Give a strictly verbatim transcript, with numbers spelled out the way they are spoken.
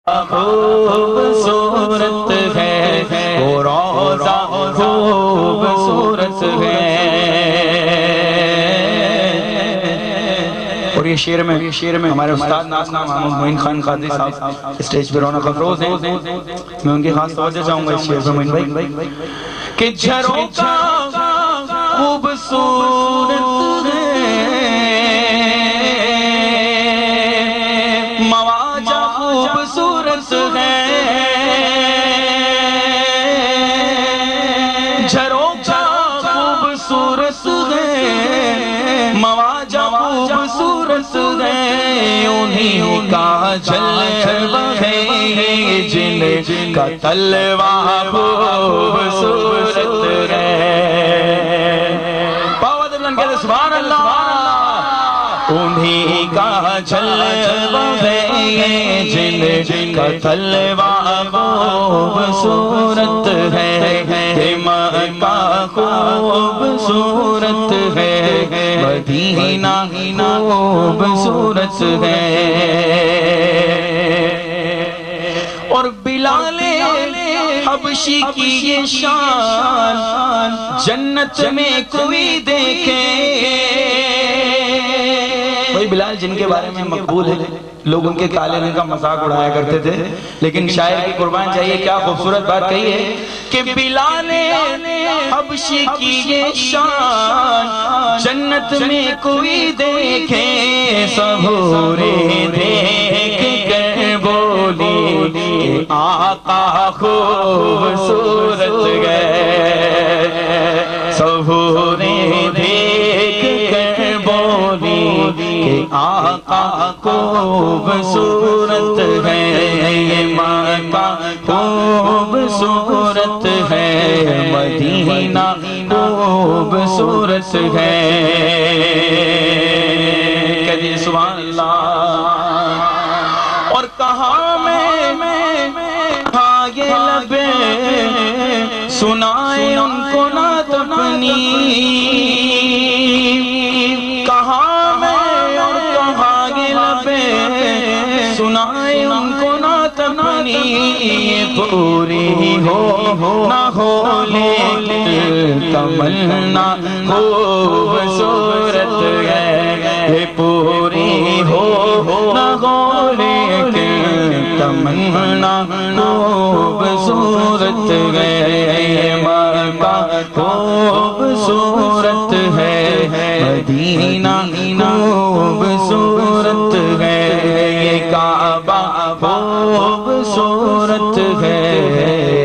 خوبصورت ہے وہ روضہ خوبصورت ہے۔ اور یہ شعر میں شعر میں ہمارے استاد ناظم محمود معین خان قادری صاحب اسٹیج پر رونق افروز ہیں، میں ان کی خاص توجہ چاہوں گا اس شعر پر معین بھائی کہ جھروکا خوبصورت ہے مواجہ خوبصورت ہے، جھروکا خوبصورت ہے مواجہ خوبصورت ہے، انہی کا جلوہ ہے جن کا طلوہ خوبصورت ہے۔ باوت بلند کہتے سبحان اللہ۔ انہی کا جلوہ ہے جن کا طلوہ خوبصورت ہے، مکہ خوبصورت ہے، مدینہ خوبصورت ہے، اور بلال حبشی کی یہ شان جنت میں کوئی دیکھے۔ وہی بلال جن کے بارے میں مقبول ہے، لوگ ان کے کالے رنگ کا مذاق اڑایا کرتے تھے، لیکن شاعر کی قربان چاہیے کیا خوبصورت بات کہی ہے کہ بلال حبشی کی یہ شان جنت میں کوئی دیکھے، سحورے دیکھ کر بولی کہ آقا خوبصورت ہے، سحورے دیکھ کر بولی کہ آقا خوبصورت ہے، مکہ خوبصورت ہے، مدینہ خوبصورت ہے۔ کہتے سبحان اللہ۔ اور کہاں میں ہاں یہ لبے سنائے ان کو نعت اپنی، کہاں میں اور کہاں یہ لبے سنائے ان کو نعت اپنی، یہ پوری ہو نہ ہو لیکن تمنا خوبصورت ہے، یہ پوری ہو نہ ہو لیکن تمنا خوبصورت ہے، مکہ خوبصورت ہے، مدینہ خوبصورت ہے، یہ کعبہ خوبصورت ہے۔